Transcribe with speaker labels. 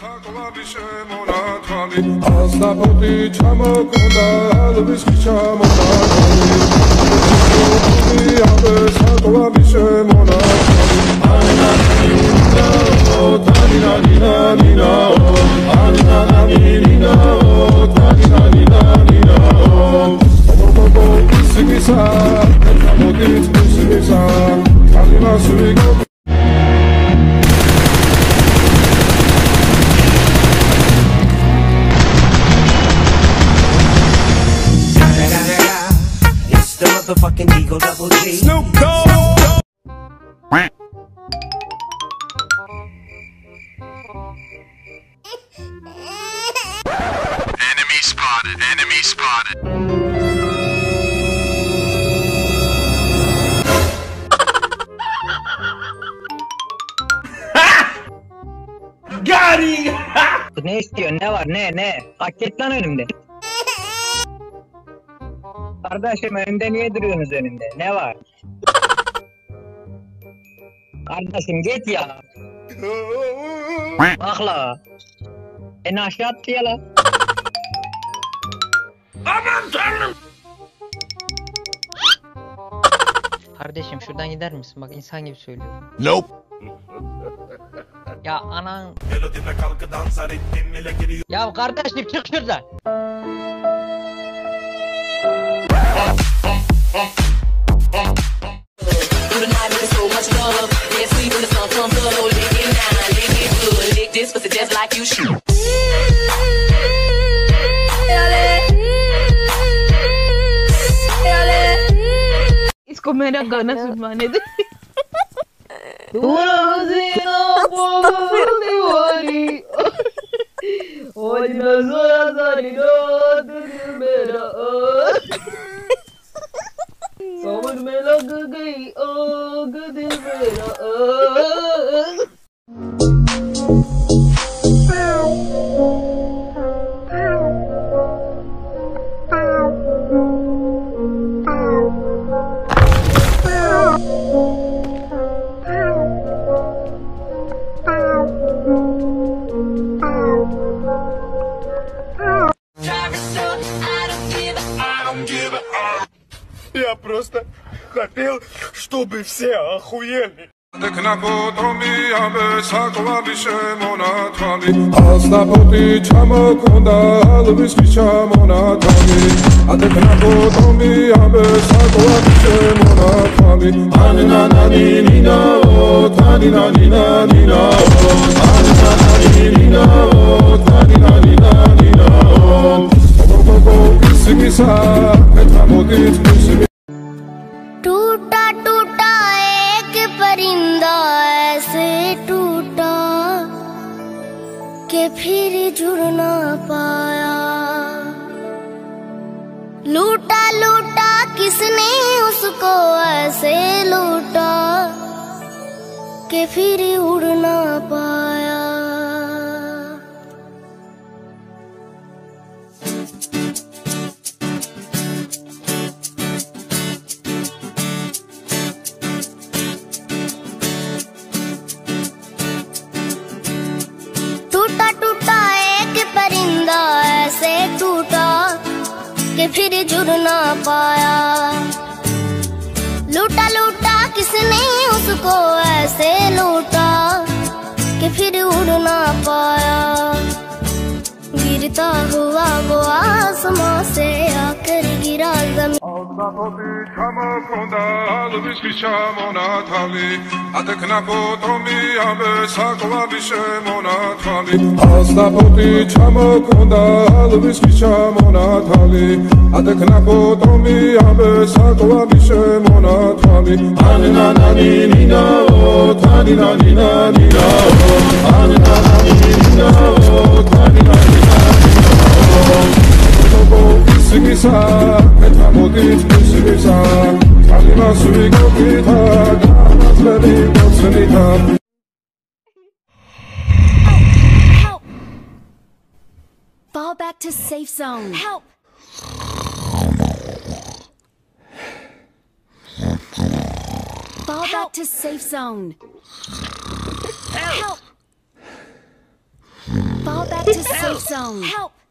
Speaker 1: It's the motherfucking Eagle Double G.
Speaker 2: Snoop Dogg.
Speaker 3: Enemy spotted. Enemy spotted.
Speaker 2: Got him.
Speaker 4: Ne istiyorsun? Ne var? Ne? Bak git lan önümde. Kardeşim önümde niye duruyorsunuz önümde? Ne var? Kardeşim git ya. Bak la. Beni aşağı attı ya la.
Speaker 2: Aman tanrım.
Speaker 5: Kardeşim şuradan gider misin? Bak insan gibi söylüyorum.
Speaker 3: Nope.
Speaker 5: Ya anan. Ya kardeşim çık şuradan.
Speaker 6: इसको मेरा गाना सुनवाने दे। समझ में लग गई आग दिल मेरा।
Speaker 2: Я просто хотел, чтобы все охуели.
Speaker 7: टूटा टूटा एक परिंदा ऐसे टूटा कि फिर जुड़ ना पाया। लूटा लूटा किसने उसको ऐसे लूटा कि फिर उड़ ना पाया। टूटा टूटा एक परिंदा ऐसे टूटा कि फिर जुड़ ना पाया। लूटा लूटा किसने उसको ऐसे लूटा कि फिर उड़ ना पाया। गिरता हुआ वो आसमां से आकर गिरा जमीन।
Speaker 8: Fall back to safe zone. Help! Fall back to safe zone. Help! Fall back to safe zone. Help!